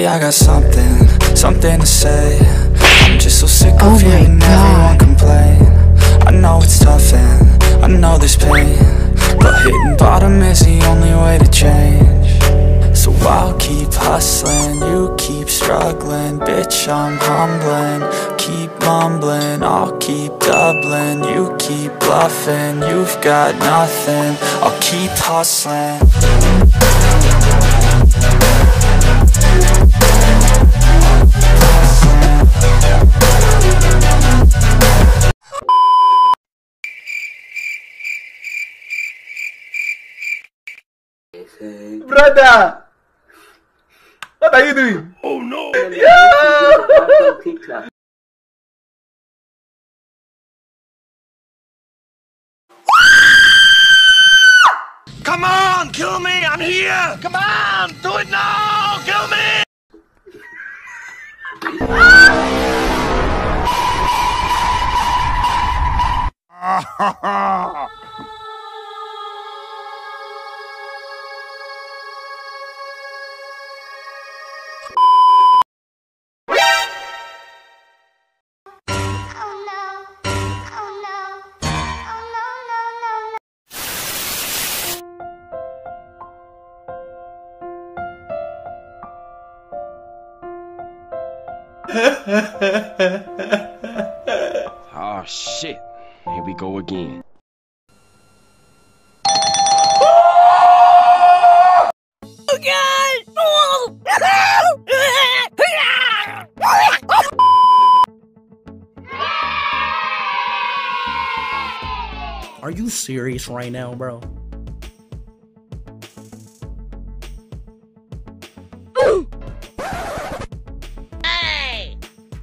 Lately I got something to say. I'm just so sick of hearing everyone complain. I know it's tough and I know there's pain, but hitting bottom is the only way to change. So I'll keep hustling, you keep struggling. Bitch, I'm humbling, keep mumbling. I'll keep doubling, you keep bluffing. You've got nothing, I'll keep hustling. Brother! What are you doing? Oh no! Yeah! Come on, kill me! I'm here! Come on, do it now! Kill me! Oh shit, here we go again. Oh God! Are you serious right now, bro? Hey!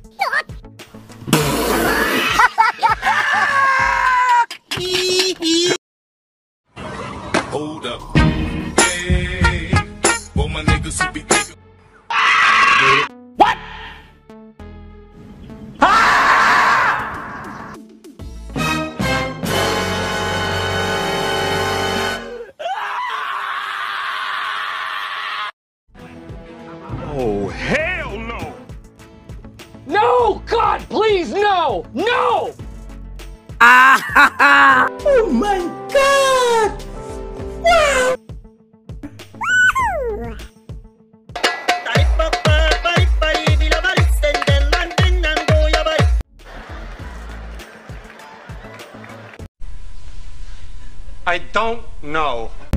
Hold up. Hey, for my niggas who be thinking. What? Oh, hell no! No! God, please, no! No! Oh my God! Wow! I don't know.